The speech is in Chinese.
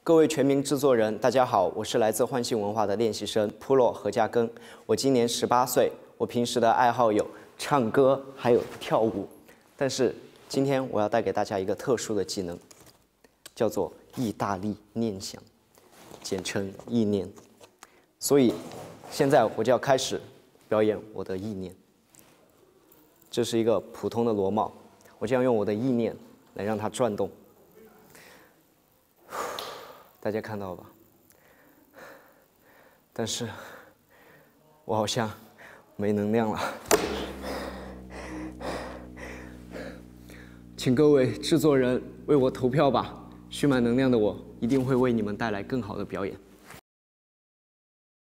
各位全民制作人，大家好，我是来自唤醒文化的练习生普洛何家庚。我今年18岁，我平时的爱好有唱歌，还有跳舞。但是今天我要带给大家一个特殊的技能，叫做意大利念想，简称意念。所以现在我就要开始表演我的意念。这是一个普通的螺帽，我将用我的意念来让它转动。 大家看到了吧？但是，我好像没能量了。请各位制作人为我投票吧！蓄满能量的我一定会为你们带来更好的表演。